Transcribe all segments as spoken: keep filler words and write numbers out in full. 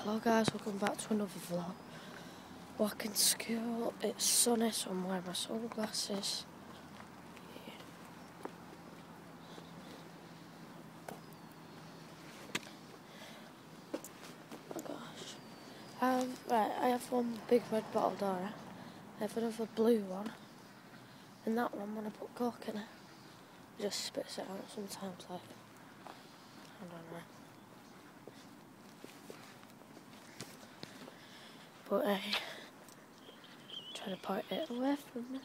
Hello guys, welcome back to another vlog. Back in school, it's sunny, so I'm wearing my sunglasses. Yeah. Oh gosh. Um, right, I have one big red bottle door. I have another blue one. And that one, when I put Coke in it, it just spits it out sometimes, like, I don't know. But I uh, try to put it away from me.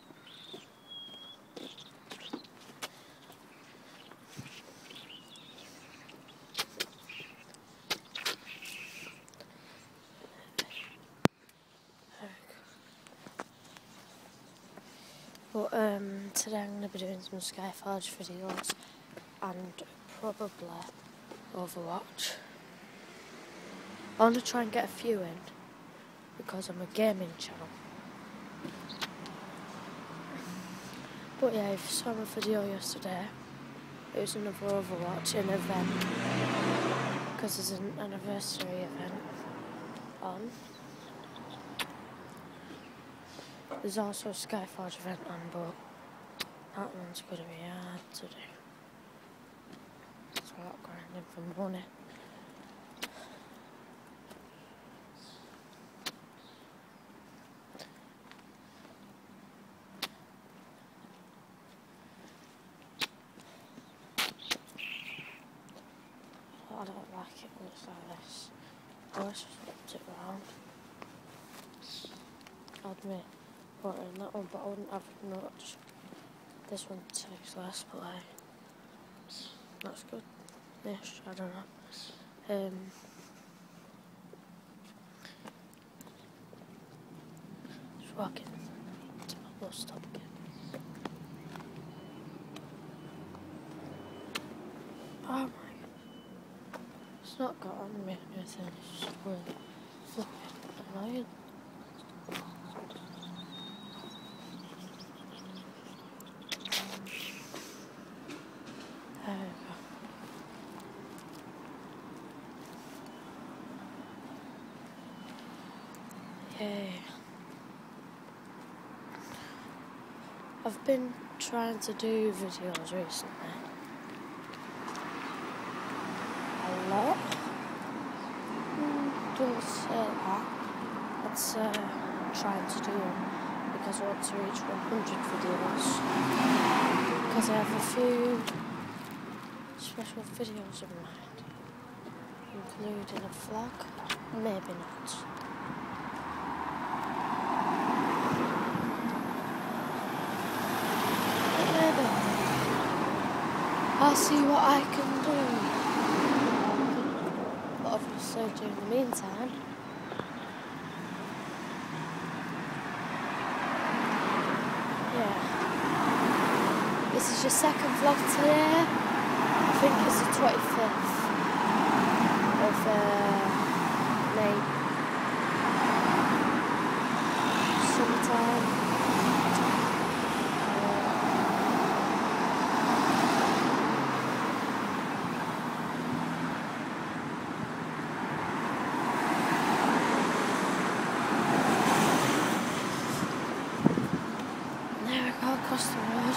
But um, today I'm going to be doing some Skyforge videos and probably Overwatch. I want to try and get a few in because I'm a gaming channel. But yeah, if you saw my video yesterday, it was another Overwatch, an event, because there's an anniversary event on. There's also a Skyforge event on, but that one's going to be hard to do. It's a lot grinding for money. I don't like it when it's like this. I wish I flipped it round. I'll admit, but in that one, but I wouldn't have much. This one takes less, but like, that's good. Ish, I don't know. Um, just walking to my bus stop again. Oh my god. It's not got on me or anything, it's just really flipping annoying. There we go. Yay. I've been trying to do videos recently. A lot. Mm, don't say that. That's uh, trying to do them because I want to reach one hundred videos. Because I have a few special videos in mind, including a vlog. Maybe not. Maybe. I'll see what I can do. But obviously, during the meantime, yeah. This is your second vlog today. I think it's the twenty-fifth of uh, May. Summertime. Across the road.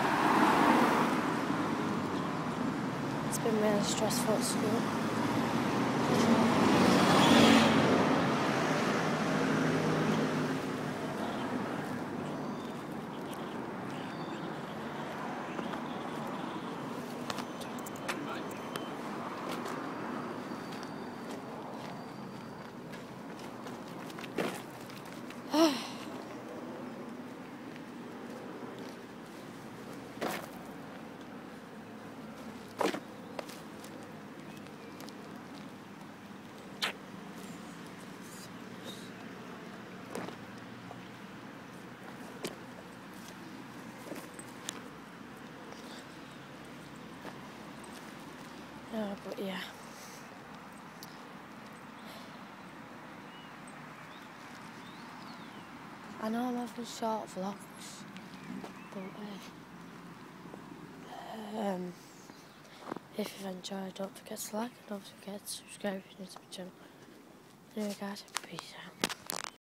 It's been really stressful at school. No, but yeah. I know I'm having short vlogs, but uh, um, if you've enjoyed, don't forget to like and don't forget to subscribe if you're new to my channel. Anyway guys, peace out.